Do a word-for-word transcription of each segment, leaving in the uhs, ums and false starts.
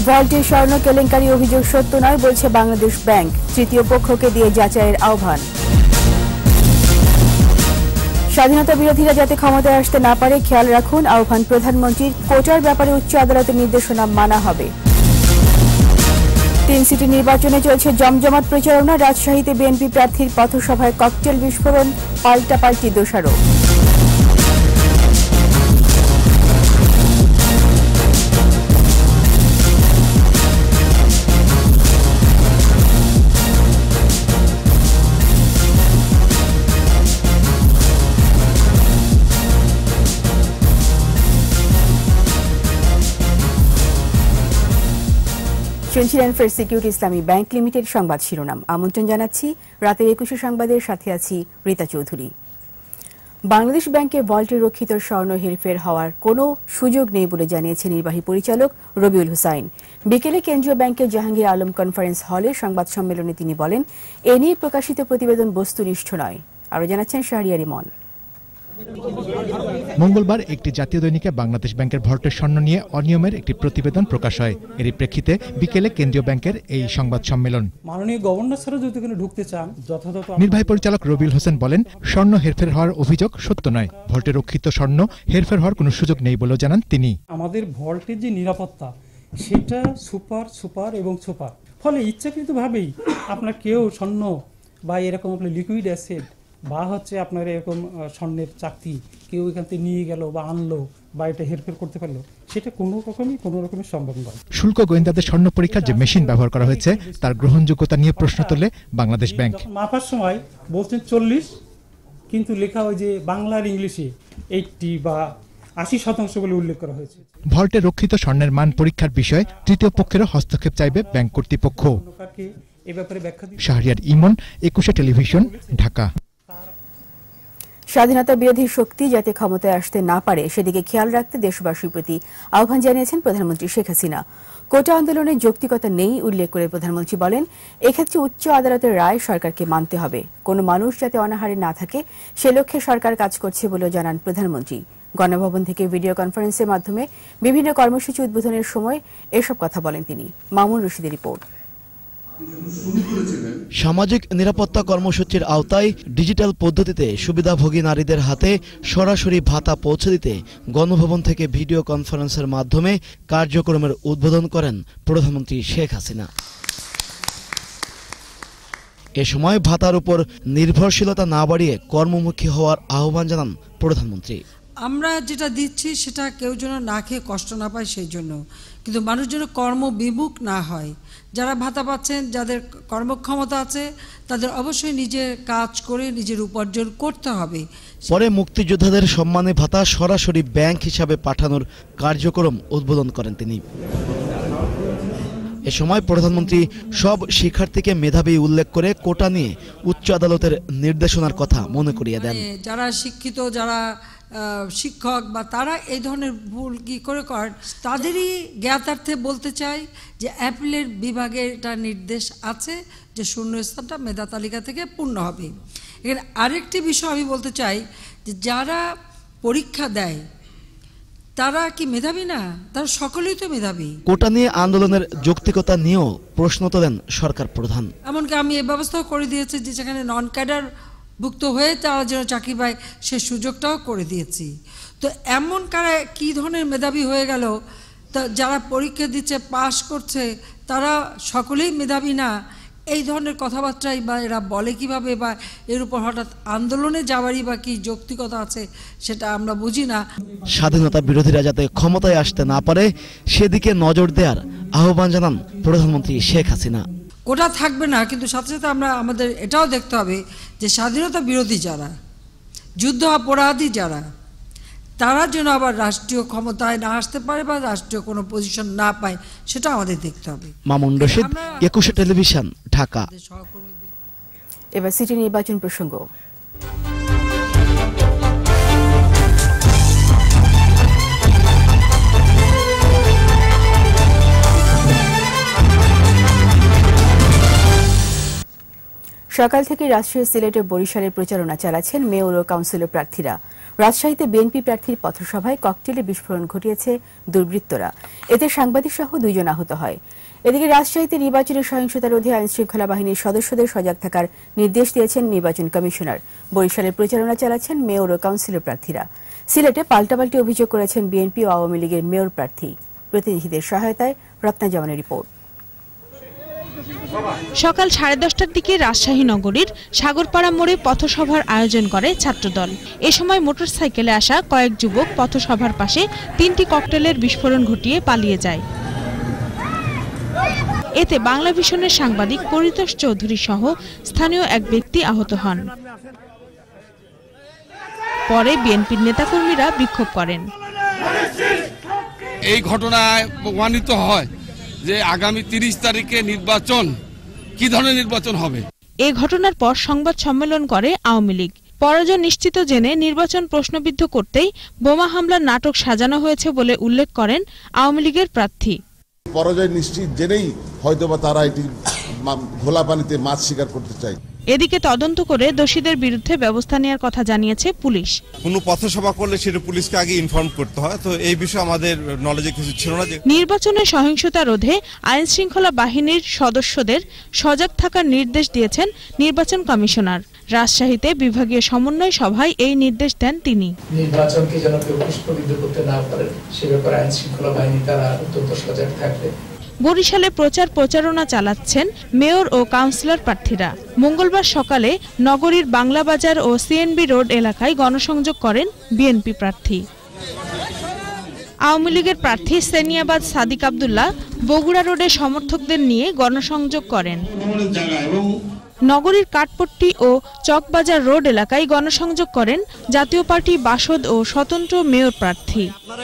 ভল্টে স্বর্ণ কেলেঙ্কারি অভিযোগ সত্য নয় বলছে বাংলাদেশ ব্যাংক, তৃতীয় পক্ষকে দিয়ে যাচাইয়ের আহ্বান। স্বাধীনতা বিরোধীরা যাতে ক্ষমতায় আসতে না পারে খেয়াল রাখুন আহ্বান প্রধানমন্ত্রীর। কোটার ব্যাপারে উচ্চ আদালতের নির্দেশনা মানা হবে। তিন সিটি নির্বাচনে চলছে জমজমাট প্রচারণা। রাজশাহীতে বিএনপি প্রার্থীর পথসভায় ককটেল বিস্ফোরণ, পাল্টাপাল্টি দোষারোপ। শুনছিলেন ফের সিকিউরিটি ইসলামী ব্যাংক লিমিটেড সংবাদ শিরোনাম। আমন্ত্রণ জানাচ্ছি রাতের একুশে সংবাদের সাথে আছি রীতা চৌধুরী। বাংলাদেশ ব্যাংকে ভল্টে রক্ষিত স্বর্ণ হেরফের হওয়ার কোনো সুযোগ নেই বলে জানিয়েছে নির্বাহী পরিচালক রবিউল হুসাইন। বিকেলে কেন্দ্রীয় ব্যাংকের জাহাঙ্গীর আলম কনফারেন্স হলে সংবাদ সম্মেলনে তিনি বলেন, এ নিয়ে প্রকাশিত প্রতিবেদন বস্তুনিষ্ঠ নয়। আরও জানাচ্ছেন শাহরিয়ার ইমন। মঙ্গলবার একটি জাতীয় দৈনিকে বাংলাদেশ ব্যাংকের ভল্টের স্বর্ণ নিয়ে অনিয়মের একটি প্রতিবেদন প্রকাশ হয়। এরই প্রেক্ষিতে বিকেলে কেন্দ্রীয় ব্যাংকের এই সংবাদ সম্মেলন। মাননীয় গভর্নর স্যার যদি কোনো ঢুকতে চান যথাযথ। নির্বাহী পরিচালক রবিউল হোসেন বলেন, স্বর্ণ হেরফের হওয়ার অভিযোগ সত্য নয়। ভল্টে রক্ষিত স্বর্ণ হেরফের হওয়ার কোনো সুযোগ নেই বলেও জানান তিনি। আমাদের ভল্টের যে নিরাপত্তা সেটা সুপার সুপার এবং সুপার, ফলে ইচ্ছাকৃতভাবেই আপনার কেউ স্বর্ণ বা এরকম আপনার লিকুইড অ্যাসিড বা হচ্ছে আপনার এরকম স্বর্ণের চাকতি কেউ এখান থেকে নিয়ে গেল বা আনলো বা এটা হেরফের করতে পারলো, সেটা কোনো রকমই কোনো রকমের সম্ভব নয়। শুল্ক গোয়েন্দাদের স্বর্ণ পরীক্ষার যে মেশিন ব্যবহার করা হয়েছে তার গ্রহণযোগ্যতা নিয়ে প্রশ্ন তোলে বাংলাদেশ ব্যাংক। মাপার সময় বলছেন চল্লিশ, কিন্তু লেখা হয় যে বাংলার ইংলিশে এইটটি বা আশি শতাংশ বলে উল্লেখ করা হয়েছে। ভল্টে রক্ষিত স্বর্ণের মান পরীক্ষার বিষয়ে তৃতীয় পক্ষেরও হস্তক্ষেপ চাইবে ব্যাংক কর্তৃপক্ষ। এ ব্যাপারে ব্যাখ্যা দিন। শাহরিয়ার ইমন, একুশে টেলিভিশন, ঢাকা। স্বাধীনতা বিরোধী শক্তি যাতে ক্ষমতায় আসতে না পারে সেদিকে খেয়াল রাখতে দেশবাসীর প্রতি আহ্বান জানিয়েছেন প্রধানমন্ত্রী শেখ হাসিনা। কোটা আন্দোলনের যৌক্তিকতা নেই উল্লেখ করে প্রধানমন্ত্রী বলেন, এক্ষেত্রে উচ্চ আদালতের রায় সরকারকে মানতে হবে। কোনো মানুষ যাতে অনাহারে না থাকে সে লক্ষ্যে সরকার কাজ করছে বলেও জানান প্রধানমন্ত্রী। গণভবন থেকে ভিডিও কনফারেন্সের মাধ্যমে বিভিন্ন কর্মসূচি উদ্বোধনের সময় এসব কথা বলেন তিনি। মামুন রশিদের রিপোর্ট। সামাজিক নিরাপত্তা কর্মসূচির আওতায় ডিজিটাল পদ্ধতিতে সুবিধাভোগী নারীদের হাতে সরাসরি ভাতা পৌঁছে দিতে গণভবন থেকে ভিডিও কনফারেন্সের মাধ্যমে কার্যক্রমের উদ্বোধন করেন প্রধানমন্ত্রী শেখ হাসিনা। এ সময় ভাতার উপর নির্ভরশীলতা না বাড়িয়ে কর্মমুখী হওয়ার আহ্বান জানান প্রধানমন্ত্রী। আমরা যেটা দিচ্ছি সেটা কেউ যেন না খেয়ে কষ্ট না পায় সেই জন্য, কিন্তু মানুষ যেন কর্মবিমুখ না হয়। যারা ভাতা পাচ্ছেন, যাদের কর্মক্ষমতা আছে, তাদের অবশ্যই নিজের কাজ করে নিজের উপার্জন করতে হবে। পরে মুক্তিযোদ্ধাদের সম্মানে ভাতা সরাসরি ব্যাংক হিসাবে পাঠানোর কার্যক্রম উদ্বোধন করেন তিনি। এ সময় প্রধানমন্ত্রী সব শিক্ষার্থীকে মেধাবী উল্লেখ করে কোটা নিয়ে উচ্চ আদালতের নির্দেশনার কথা মনে করিয়ে দেন। যারা শিক্ষিত, যারা শিক্ষক বা তারা এই ধরনের ভুল কি করে করেন, তাদেরই জ্ঞাতার্থে বলতে চাই যে অ্যাপিলের বিভাগে এটা নির্দেশ আছে যে শূন্যস্থানটা মেধা তালিকা থেকে পূর্ণ হবে। এখানে আরেকটি বিষয় আমি বলতে চাই যে যারা পরীক্ষা দেয় তারা কি মেধাবী না? তারা সকলেই তো মেধাবী। কোটা নিয়ে আন্দোলনের যৌক্তিকতা নিয়েও প্রশ্ন তোলেন সরকার প্রধান। এমনকি আমি এই ব্যবস্থাও করে দিয়েছি যে যেখানে নন ক্যাডার ভুক্ত হয়ে তারা যেন চাকরি পায় সে সুযোগটাও করে দিয়েছি। তো এমন কারা কী ধরনের মেধাবী হয়ে গেল, তা যারা পরীক্ষা দিচ্ছে পাশ করছে তারা সকলেই মেধাবী না, এই ধরনের কথাবার্তাই বা এরা বলে কিভাবে, বা এর উপর হঠাৎ আন্দোলনে যাওয়ারই বা কি যৌক্তিকতা আছে সেটা আমরা বুঝি না। স্বাধীনতা বিরোধীরা যাতে ক্ষমতায় আসতে না পারে সেদিকে নজর দেওয়ার আহ্বান জানান প্রধানমন্ত্রী শেখ হাসিনা। কোটা থাকবে না, কিন্তু সাথে সাথে আমরা আমাদের এটাও দেখতে হবে যে স্বাধীনতা বিরোধী যারা, যুদ্ধ অপরাধী যারা, তারা যেন আবার রাষ্ট্রীয় ক্ষমতায় না আসতে পারে বা রাষ্ট্রীয় কোনো পজিশন না পায়, সেটা আমাদের দেখতে হবে। মামুন রশিদ, একুশে টেলিভিশন, ঢাকা। এবার সিটি নির্বাচন প্রসঙ্গ। সকাল থেকে রাজশাহী, সিলেট ও বরিশালে প্রচারণা চালাচ্ছেন মেয়র ও কাউন্সিলর প্রার্থীরা। রাজশাহীতে বিএনপি প্রার্থীর পথসভায় ককটেলে বিস্ফোরণ ঘটিয়েছে দুর্বৃত্তরা। এতে সাংবাদিক সহ দুইজন আহত হয়। এদিকে রাজশাহীতে নির্বাচনী সহিংসতা রোধে আইনশৃঙ্খলা বাহিনীর সদস্যদের সজাগ থাকার নির্দেশ দিয়েছেন নির্বাচন কমিশনার। বরিশালে প্রচারণা চালাচ্ছেন মেয়র ও কাউন্সিলর প্রার্থীরা। সিলেটে পাল্টাপাল্টি অভিযোগ করেছেন বিএনপি ও আওয়ামী লীগের মেয়র প্রার্থী। প্রতিনিধিদের সহায়তায় রত্না জামানের রিপোর্ট। সকাল সাড়ে দশটার দিকে রাজশাহী নগরীর সাগরপাড়া মোড়ে পথসভার আয়োজন করে ছাত্রদল। এ সময় মোটরসাইকেলে আসা কয়েক যুবক পথসভার পাশে তিনটি ককটেলের বিস্ফোরণ ঘটিয়ে পালিয়ে যায়। এতে বাংলা ভিশনের সাংবাদিক পরিতোষ চৌধুরী সহ স্থানীয় এক ব্যক্তি আহত হন। পরে বিএনপির নেতাকর্মীরা বিক্ষোভ করেন। এই ঘটনায় প্রমাণিত হয় যে আগামী তিরিশ তারিখে নির্বাচন কি ধরনের নির্বাচন হবে। এই ঘটনার পর সংবাদ সম্মেলন করে আওয়ামী লীগ। পরাজয় নিশ্চিত জেনে নির্বাচন প্রশ্নবিদ্ধ করতেই বোমা হামলার নাটক সাজানো হয়েছে বলে উল্লেখ করেন আওয়ামী লীগের প্রার্থী। পরাজয় নিশ্চিত জেনেই হয়তোবা তারা এটি ঘোলা পানিতে মাছ শিকার করতে চায়। এদিকে তদন্ত করে দোষীদের বিরুদ্ধে ব্যবস্থা নেওয়ার কথা জানিয়েছে পুলিশ। কোনো পথসভা করলে সেটা পুলিশকে আগে ইনফর্ম করতে হয়, তো এই বিষয়ে আমাদের নলেজে কিছু ছিল না। নির্বাচনের সহিংসতা রোধে আইন শৃঙ্খলা বাহিনীর সদস্যদের সজাগ থাকার নির্দেশ দিয়েছেন নির্বাচন কমিশনার। রাজশাহীতে বিভাগীয় সমন্বয় সভায় এই নির্দেশ দেন তিনি। নির্বাচনকে যেন কেউ প্রশ্নবিদ্ধ করতে না পারে সে ব্যাপারে আইন শৃঙ্খলা বাহিনী তারা অত্যন্ত সজাগ থাকবে। বরিশালে প্রচার প্রচারণা চালাচ্ছেন মেয়র ও কাউন্সিলর প্রার্থীরা। মঙ্গলবার সকালে নগরীর বাংলা বাজার ও সিএনবি রোড এলাকায় গণসংযোগ করেন বিএনপি প্রার্থী। আওয়ামী লীগের প্রার্থী সেনিয়াবাদ সাদিক আব্দুল্লাহ বগুড়া রোডে সমর্থকদের নিয়ে গণসংযোগ করেন। নগরীর কাঠপট্টি ও চকবাজার রোড এলাকায় গণসংযোগ করেন জাতীয় পার্টি বাসদ ও স্বতন্ত্র মেয়র প্রার্থী।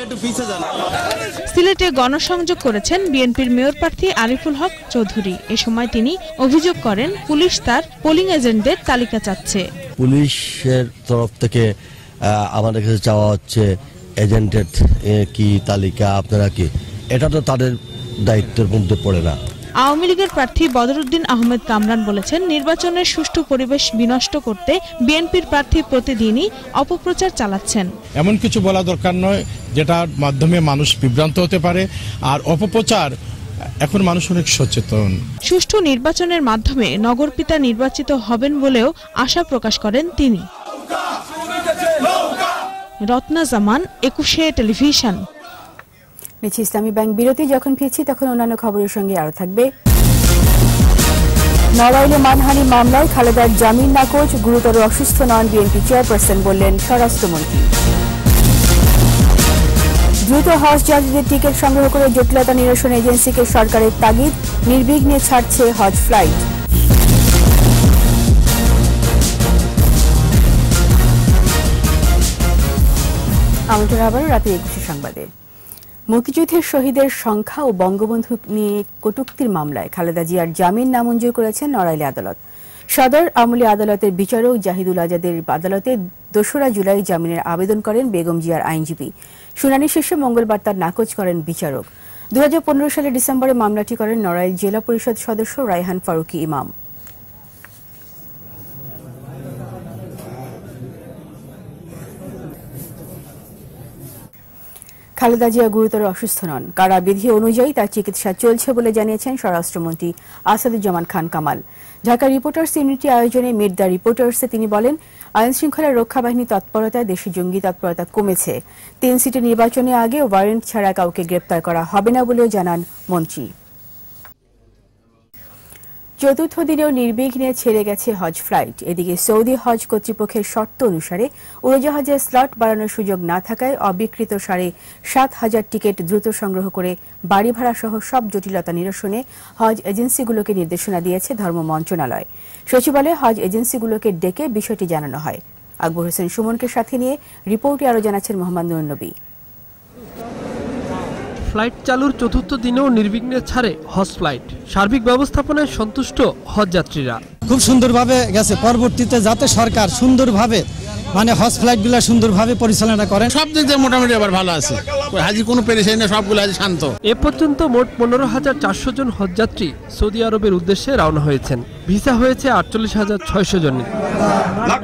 সিলেটে গণসংযোগ করেছেন বিএনপির মেয়র প্রার্থী আরিফুল হক চৌধুরী। এ সময় তিনি অভিযোগ করেন পুলিশ তার পোলিং এজেন্টদের তালিকা চাচ্ছে। পুলিশের তরফ থেকে আমাদের কাছে চাওয়া হচ্ছে এজেন্টের কি তালিকা, আপনারা কি, এটা তো তাদের দায়িত্বের মধ্যে পড়ে না। আওয়ামী লীগের প্রার্থী বদরুদ্দিন আহমেদ কামরান বলেছেন নির্বাচনের সুষ্ঠু পরিবেশ বিনষ্ট করতে বিএনপির প্রার্থী প্রতিদিনই অপপ্রচার চালাচ্ছেন। এমন কিছু বলা দরকার নয় যেটার মাধ্যমে মানুষ বিভ্রান্ত হতে পারে। আর অপপ্রচার, এখন মানুষ অনেক সচেতন। সুষ্ঠু নির্বাচনের মাধ্যমে নগরপিতা নির্বাচিত হবেন বলেও আশা প্রকাশ করেন তিনি। রত্না জামান, একুশে টেলিভিশন। নিচ্ছি ইসলামী ব্যাংক বিরতি। যখন ফিরছি তখন অন্যান্য খবরের সঙ্গে আরো থাকবে। নড়াইলে মানহানি মামলায় খালেদার জামিন নাকচ, গুরুতর অসুস্থ নন বিএনপি চেয়ারপারসন বললেন স্বরাষ্ট্রমন্ত্রী। দ্রুত হজ যাত্রীদের টিকিট সংগ্রহ করে জটিলতা নিরসন এজেন্সিকে সরকারের তাগিদ, নির্বিঘ্নে ছাড়ছে হজ ফ্লাইট। আমন্ত্রণ আবারও রাতে একুশে সংবাদে। মুক্তিযুদ্ধের শহীদের সংখ্যা ও বঙ্গবন্ধু নিয়ে কটূক্তির মামলায় খালেদা জিয়ার জামিন নামঞ্জুর করেছেন নড়াইল আদালত। সদর আমলি আদালতের বিচারক জাহিদুল আজাদের আদালতে দোসরা জুলাই জামিনের আবেদন করেন বেগম জিয়ার আইনজীবী। শুনানি শেষে মঙ্গলবার তার নাকচ করেন বিচারক। দু হাজার পনেরো সালের ডিসেম্বরে মামলাটি করেন নড়াইল জেলা পরিষদ সদস্য রায়হান ফারুকি ইমাম। খালেদা জিয়া গুরুতর অসুস্থ নন, কারাবিধি অনুযায়ী তার চিকিৎসা চলছে বলে জানিয়েছেন স্বরাষ্ট্রমন্ত্রী আসাদুজ্জামান খান কামাল। ঢাকা রিপোর্টার্স ইউনিটি আয়োজনে মিট দ্য রিপোর্টার্সে তিনি বলেন, আইন শৃঙ্খলা রক্ষা বাহিনী তৎপরতায় দেশে জঙ্গি তৎপরতা কমেছে। তিন সিটি নির্বাচনে আগে ওয়ারেন্ট ছাড়া কাউকে গ্রেপ্তার করা হবে না বলেও জানান মন্ত্রী। চতুর্থ দিনেও নির্বিঘ্নে ছেড়ে গেছে হজ ফ্লাইট। এদিকে সৌদি হজ কর্তৃপক্ষের শর্ত অনুসারে উড়োজাহাজের স্লট বাড়ানোর সুযোগ না থাকায় অবিকৃত সাড়ে সাত হাজার টিকিট দ্রুত সংগ্রহ করে বাড়ি ভাড়া সহ সব জটিলতা নিরসনে হজ এজেন্সিগুলোকে নির্দেশনা দিয়েছে ধর্ম মন্ত্রণালয়। সচিবালয়ে হজ এজেন্সিগুলোকে ডেকে বিষয়টি জানানো হয়। আকবর হোসেন সুমনকে সাথে নিয়ে রিপোর্টে আরও জানাচ্ছেন মোহাম্মদ নুর নবী। ফ্লাইট চালুর চতুর্থ দিনেও নির্বিঘ্নে ছাড়ে হজ ফ্লাইট। সার্বিক ব্যবস্থাপনায় সন্তুষ্ট হজ যাত্রীরা। খুব সুন্দরভাবে গেছে। পরবর্তীতে যাতে সরকার সুন্দরভাবে মানে হজ ফ্লাইটগুলো সুন্দরভাবে পরিচালনা করেন। সব দিক থেকে মোটামুটি আবার ভালো আছে, হাজি কোনো পেরেশানি না, সবগুলো হাজি শান্ত। এ পর্যন্ত মোট পনেরো হাজার চারশো জন হজযাত্রী সৌদি আরবের উদ্দেশ্যে রওনা হয়েছেন। ভিসা হয়েছে আটচল্লিশ হাজার ছয়শো জনের।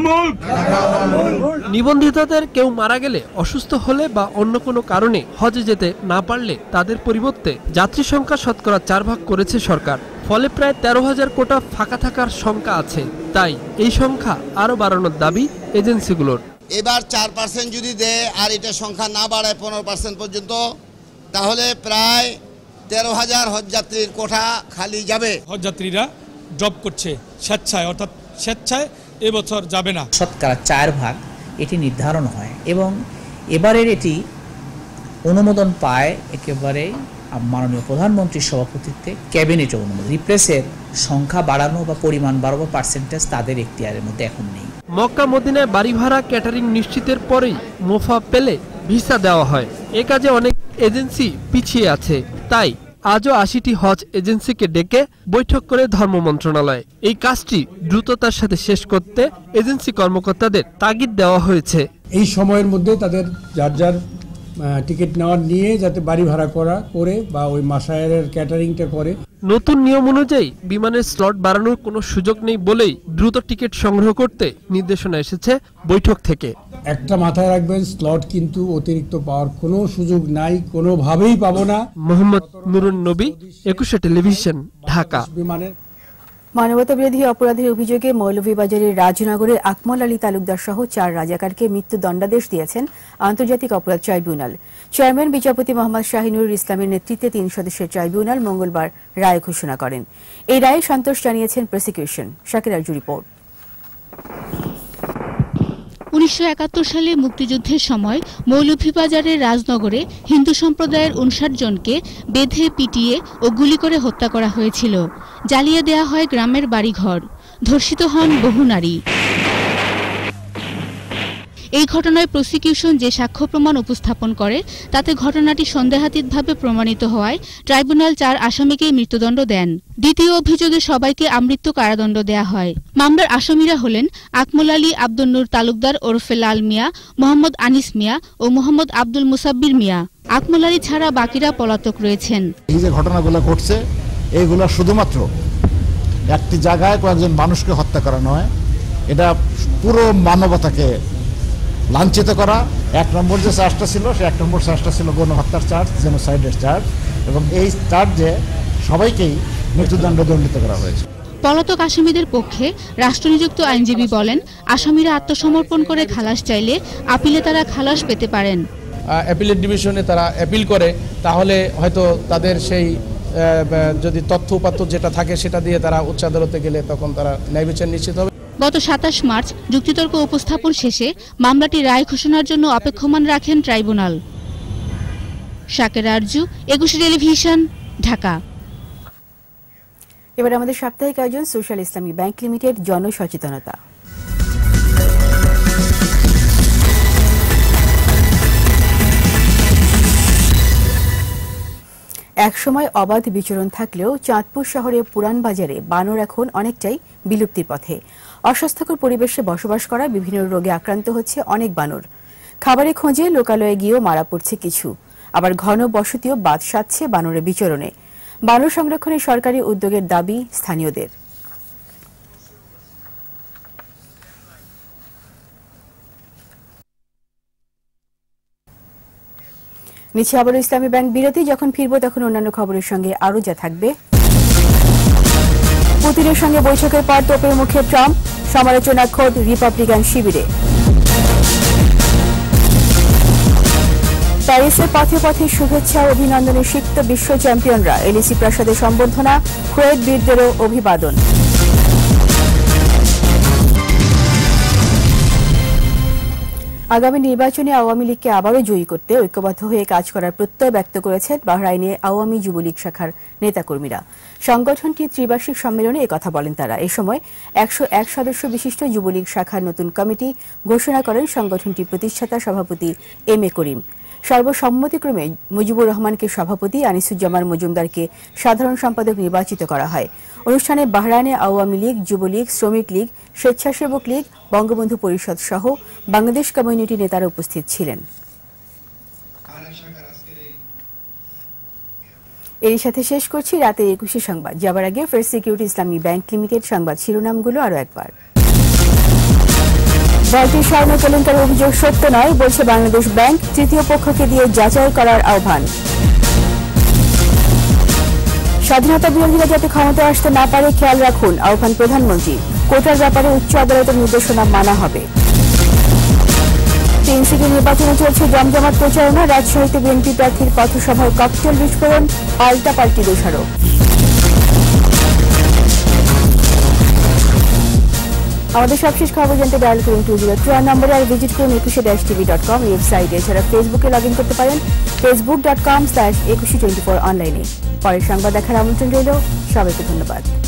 নিবন্ধিতদের কেউ মারা গেলে, অসুস্থ হলে বা অন্য কোনো কারণে হজে যেতে না পারলে তাদের পরিবর্তে যাত্রী সংখ্যা শতকরা চার ভাগ করেছে সরকার। ফলে প্রায় তেরো হাজার কোটা ফাঁকা থাকার সংখ্যা আছে। তাই এই সংখ্যা আরো বাড়ানোর দাবি এজেন্সিগুলোর। এবার চার পার্সেন্ট যদি দেয় আর এটা সংখ্যা না বাড়ায় পনেরো পার্সেন্ট পর্যন্ত, তাহলে প্রায় তেরো হাজার হজযাত্রীর কোঠা খালি যাবে। হজযাত্রীরা ড্রপ করছে স্বেচ্ছায়, অর্থাৎ স্বেচ্ছায় এবছর যাবে না। শতকরা চার ভাগ এটি নির্ধারণ হয় এবং এবারের এটি অনুমোদন পায় একেবারে মাননীয় প্রধানমন্ত্রীর সভাপতিত্বে ক্যাবিনেটে অনুমোদন। রিপ্লেসের সংখ্যা বাড়ানো বা পরিমাণ বাড়ানো পার্সেন্টেজ তাদের এখতিয়ারের মধ্যে এখন নেই। মক্কা মদিনায় বাড়ি ভাড়া ক্যাটারিং নিশ্চিতের পরেই মোফা পেলে ভিসা দেওয়া হয়। এ কাজে অনেক এজেন্সি পিছিয়ে আছে। তাই আজও আশিটি হজ এজেন্সিকে ডেকে বৈঠক করে ধর্ম মন্ত্রণালয়। এই কাজটি দ্রুততার সাথে শেষ করতে এজেন্সি কর্মকর্তাদের তাগিদ দেওয়া হয়েছে। এই সময়ের মধ্যে তাদের যার যার টিকিট নেওয়ার নিয়ে যাতে বাড়ি ভাড়া করা করে বা ওই মাসায়ের ক্যাটারিংটা করে। নতুন নিয়ম অনুযায়ী বিমানের স্লট বাড়ানোর কোনো সুযোগ নেই বলেই দ্রুত টিকিট সংগ্রহ করতে নির্দেশনা এসেছে বৈঠক থেকে। একটা মাথায় রাখবেন, স্লট কিন্তু অতিরিক্ত পাওয়ার কোনো সুযোগ নাই, কোনোভাবেই পাবো না। মোহাম্মদ নুরুন নবী, একুশে টেলিভিশন, ঢাকা। বিমানের মানবতা বিরোধী অপরাধের অভিযোগে মৌলভীবাজারের রাজনগরের আকমল আলী তালুকদার সহ চার রাজাকারকে মৃত্যু দণ্ডাদেশ দিয়েছেন আন্তর্জাতিক অপরাধ ট্রাইব্যুনাল। চেয়ারম্যান বিচারপতি মোহাম্মদ শাহিনুর ইসলামের নেতৃত্বে তিন সদস্যের ট্রাইব্যুনাল মঙ্গলবার রায় ঘোষণা করেন। এই রায়ে সন্তোষ জানিয়েছেন প্রসিকিউশন। শাকির আরজু রিপোর্ট। উনিশশো একাত্তর সালে মুক্তিযুদ্ধের সময় মৌলভীবাজারের রাজনগরে হিন্দু সম্প্রদায়ের উনষাট জনকে বেঁধে পিটিয়ে ও গুলি করে হত্যা করা হয়েছিল। জ্বালিয়ে দেয়া হয় গ্রামের বাড়িঘর, ধর্ষিত হন বহু নারী। এই ঘটনায় প্রসিকিউশন যে সাক্ষ্য প্রমাণ উপস্থাপন করে তাতে ঘটনাটি সন্দেহাতীতভাবে প্রমাণিত হওয়ায় ট্রাইব্যুনাল চার আসামিকে মৃত্যুদণ্ড দেন। দ্বিতীয় অভিযোগে সবাইকে আমৃত্যু কারাদণ্ড দেয়া হয়। মামলার আসামিরা হলেন আকমল আলী আব্দুল নূর তালুকদার ওরফে লাল মিয়া, মোহাম্মদ আনিস মিয়া ও মোহাম্মদ আব্দুল মুসাব্বির মিয়া। আকমল আলী ছাড়া বাকিরা পলাতক রয়েছেন। এই যে ঘটনাগুলো ঘটছে এইগুলো শুধুমাত্র একটি জায়গায় কয়েকজন মানুষকে হত্যা করা নয়, এটা পুরো মানবতাকে লাঞ্ছিত করা। এক নম্বর যে চার্জটা ছিল সে এক নম্বর চার্জটা ছিল গণহত্যার চার্জ, জেনোসাইডের চার্জ, এবং এই চার্জে সবাইকেই মৃত্যুদণ্ড দণ্ডিত করা হয়েছে। পলাতক আসামিদের পক্ষে রাষ্ট্রনিযুক্ত আইনজীবী বলেন, আসামিরা আত্মসমর্পণ করে খালাস চাইলে আপিলে তারা খালাস পেতে পারেন। অ্যাপিলেট ডিভিশনে তারা অ্যাপিল করে তাহলে হয়তো তাদের সেই যদি তথ্য উপাত্ত যেটা থাকে সেটা দিয়ে তারা উচ্চ আদালতে গেলে তখন তারা ন্যায় বিচার নিশ্চিত হবে। গত সাতাশ মার্চ যুক্তিতর্ক উপস্থাপন শেষে মামলাটি রায় ঘোষণার জন্য অপেক্ষমান রাখেন ট্রাইব্যুনাল। শাকির আরজু, একুশে টেলিভিশন, ঢাকা। এবার আমাদের সাপ্তাহিক আয়োজন সোশ্যাল ইসলামী ব্যাংক লিমিটেড জনসচেতনতা। একসময় অবাধ বিচরণ থাকলেও চাঁদপুর শহরের পুরান বাজারে বানর এখন অনেকটাই বিলুপ্তির পথে। অস্বাস্থ্যকর পরিবেশে বসবাস করা বিভিন্ন রোগে আক্রান্ত হচ্ছে অনেক বানর। খাবারের খোঁজে লোকালয়ে গিয়েও মারা পড়ছে কিছু, আবার ঘন বসতিও বাদ সাধছে বানরের বিচরণে। বানর সংরক্ষণে সরকারি উদ্যোগের দাবি স্থানীয়দের। নিচে আবারও ইসলামী ব্যাংক বিরতি। যখন ফিরবো তখন অন্যান্য খবরের সঙ্গে আরো যা থাকবে। পুতিনের সঙ্গে বৈঠকের পর তোপের মুখে ট্রাম্প, সমালোচনা খোদ রিপাবলিকান শিবিরে। প্যারিসের পথে পথে শুভেচ্ছা অভিনন্দনে সিক্ত বিশ্ব চ্যাম্পিয়নরা। এলএসি প্রাসাদে সম্বর্ধনা, কুয়েত বীরদেরও অভিবাদন। আগামী নির্বাচনে আওয়ামী লীগকে আবারও জয়ী করতে ঐক্যবদ্ধ হয়ে কাজ করার প্রত্যয় ব্যক্ত করেছেন বাহরাইনে আওয়ামী যুবলীগ শাখার নেতাকর্মীরা। সংগঠনটির ত্রিবার্ষিক সম্মেলনে একথা বলেন তারা। এ সময় একশো এক সদস্য বিশিষ্ট যুবলীগ শাখার নতুন কমিটি ঘোষণা করেন সংগঠনটির প্রতিষ্ঠাতা সভাপতি এম এ করিম। সর্বসম্মতিক্রমে মুজিবুর রহমানকে সভাপতি, আনিসুজ্জামান মজুমদারকে সাধারণ সম্পাদক নির্বাচিত করা হয়। অনুষ্ঠানে বাহরাইনে আওয়ামী লীগ, যুবলীগ, শ্রমিক লীগ, স্বেচ্ছাসেবক লীগ, বঙ্গবন্ধু পরিষদ সহ বাংলাদেশ কমিউনিটি নেতারা উপস্থিত ছিলেন। এর সাথে শেষ করছি রাতের একুশে সংবাদ। যাবার আগে first security Islami bank limited সংবাদ শিরোনামগুলো আরো একবার। ভর্তির স্বর্ণ কেলেঙ্কারির অভিযোগ সত্য নয় বলছে বাংলাদেশ ব্যাংক, তৃতীয় পক্ষকে দিয়ে যাচাই করার আহ্বান। স্বাধীনতা বিরোধীরা যাতে ক্ষমতায় আসতে না পারে খেয়াল রাখুন, আহ্বান প্রধানমন্ত্রী। কোটার ব্যাপারে উচ্চ আদালতের নির্দেশনা মানা হবে। তিন সিটি নির্বাচনে চলছে জমজমাট প্রচারণা, রাজশাহীতে বিএনপি প্রার্থীর পথসভায় ককটেল বিস্ফোরণ, পাল্টাপাল্টি দোষারোপ। আমাদের সবশেষ খবর জানতে ডায়াল করুন টু জিরো টু নম্বরে আর ভিজিট করুন একুশে ড্যাশ টিভি ডট কম ওয়েবসাইটে। এছাড়া ফেসবুকে লগ ইন করতে পারেন Facebook dot com slash Ekushey twenty four অনলাইনে। পরের সংবাদ দেখার আমন্ত্রণ রইল। সবাইকে ধন্যবাদ।